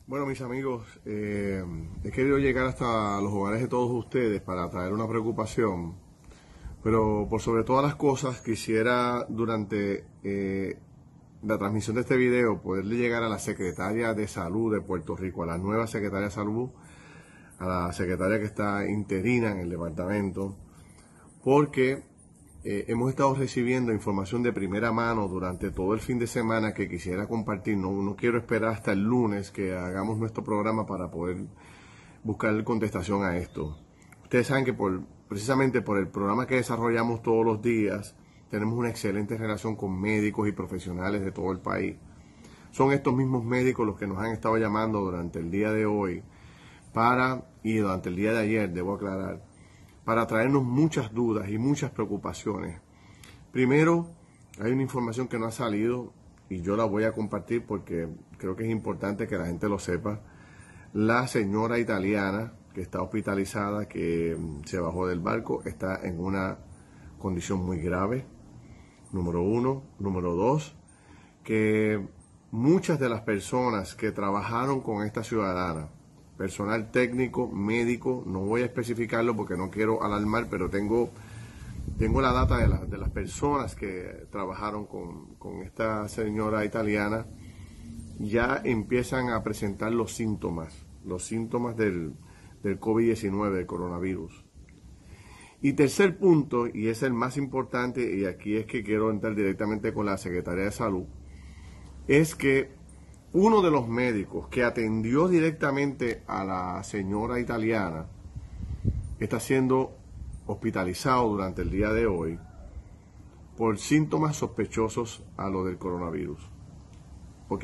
Bueno, mis amigos, he querido llegar hasta los hogares de todos ustedes para traer una preocupación, pero por sobre todas las cosas quisiera durante la transmisión de este video poderle llegar a la Secretaria de Salud de Puerto Rico, a la nueva Secretaria de Salud, a la Secretaria que está interina en el departamento, porque hemos estado recibiendo información de primera mano durante todo el fin de semana que quisiera compartir. No quiero esperar hasta el lunes que hagamos nuestro programa para poder buscar contestación a esto. Ustedes saben que precisamente por el programa que desarrollamos todos los días, tenemos una excelente relación con médicos y profesionales de todo el país. Son estos mismos médicos los que nos han estado llamando durante el día de hoy y durante el día de ayer, debo aclarar, para traernos muchas dudas y muchas preocupaciones. Primero, hay una información que no ha salido y yo la voy a compartir porque creo que es importante que la gente lo sepa. La señora italiana que está hospitalizada, que se bajó del barco, está en una condición muy grave, número uno. Número dos, que muchas de las personas que trabajaron con esta ciudadana, personal técnico, médico, no voy a especificarlo porque no quiero alarmar, pero tengo la data de las personas que trabajaron con esta señora italiana, ya empiezan a presentar los síntomas del COVID-19, del coronavirus. Y tercer punto, y es el más importante, y aquí es que quiero entrar directamente con la Secretaría de Salud, es que uno de los médicos que atendió directamente a la señora italiana está siendo hospitalizado durante el día de hoy por síntomas sospechosos a lo del coronavirus. Ok.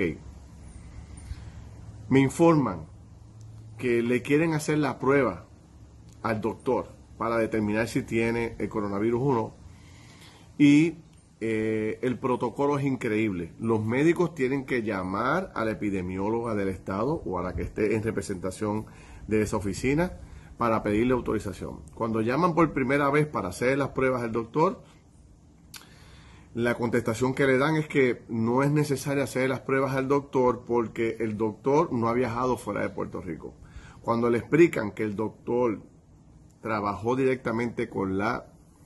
Me informan que le quieren hacer la prueba al doctor para determinar si tiene el coronavirus o no. Y el protocolo es increíble. Los médicos tienen que llamar a la epidemióloga del estado o a la que esté en representación de esa oficina para pedirle autorización. Cuando llaman por primera vez para hacer las pruebas al doctor, la contestación que le dan es que no es necesario hacer las pruebas al doctor porque el doctor no ha viajado fuera de Puerto Rico. Cuando le explican que el doctor trabajó directamente con la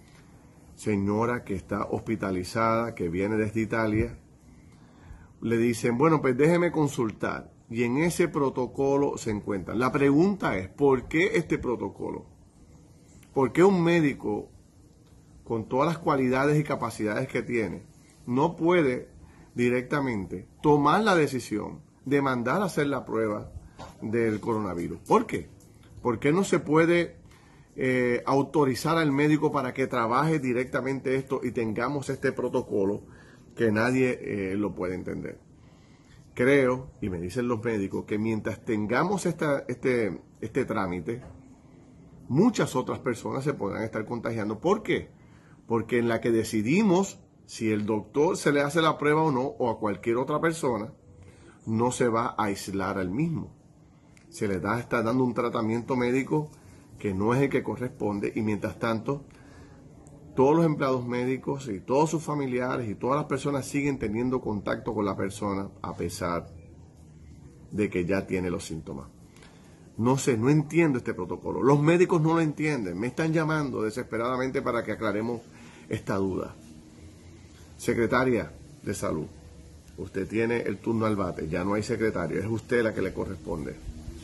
señora que está hospitalizada, que viene desde Italia, le dicen, bueno, pues déjeme consultar. Y en ese protocolo se encuentran. La pregunta es, ¿por qué este protocolo? ¿Por qué un médico, con todas las cualidades y capacidades que tiene, no puede directamente tomar la decisión de mandar a hacer la prueba del coronavirus? ¿Por qué? ¿Por qué no se puede autorizar al médico para que trabaje directamente esto y tengamos este protocolo que nadie lo puede entender? Creo, y me dicen los médicos, que mientras tengamos este trámite, muchas otras personas se podrán estar contagiando. ¿Por qué? Porque en la que decidimos si el doctor se le hace la prueba o no, o a cualquier otra persona, no se va a aislar al mismo. Se le está dando un tratamiento médico que no es el que corresponde, y mientras tanto todos los empleados médicos y todos sus familiares y todas las personas siguen teniendo contacto con la persona a pesar de que ya tiene los síntomas. No sé, no entiendo este protocolo. Los médicos no lo entienden, me están llamando desesperadamente para que aclaremos esta duda. Secretaria de Salud, usted tiene el turno al bate, ya no hay secretario, es usted la que le corresponde.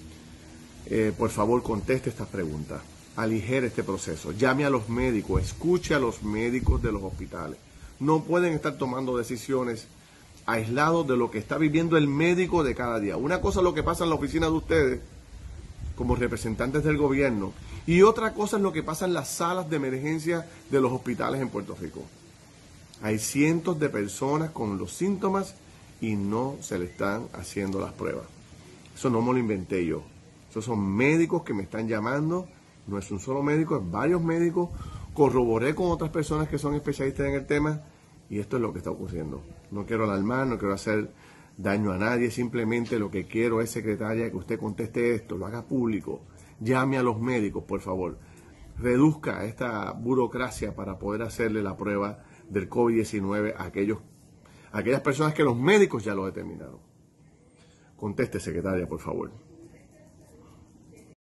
Por favor, conteste estas preguntas, aligere este proceso, llame a los médicos, escuche a los médicos de los hospitales. No pueden estar tomando decisiones aislados de lo que está viviendo el médico de cada día. Una cosa es lo que pasa en la oficina de ustedes como representantes del gobierno y otra cosa es lo que pasa en las salas de emergencia de los hospitales en Puerto Rico. Hay cientos de personas con los síntomas y no se le están haciendo las pruebas. Eso no me lo inventé yo. Esos son médicos que me están llamando, no es un solo médico, es varios médicos. Corroboré con otras personas que son especialistas en el tema y esto es lo que está ocurriendo. No quiero alarmar, no quiero hacer daño a nadie, simplemente lo que quiero es, secretaria, que usted conteste esto, lo haga público, llame a los médicos, por favor. Reduzca esta burocracia para poder hacerle la prueba del COVID-19 a aquellas personas que los médicos ya lo determinaron. Conteste, secretaria, por favor.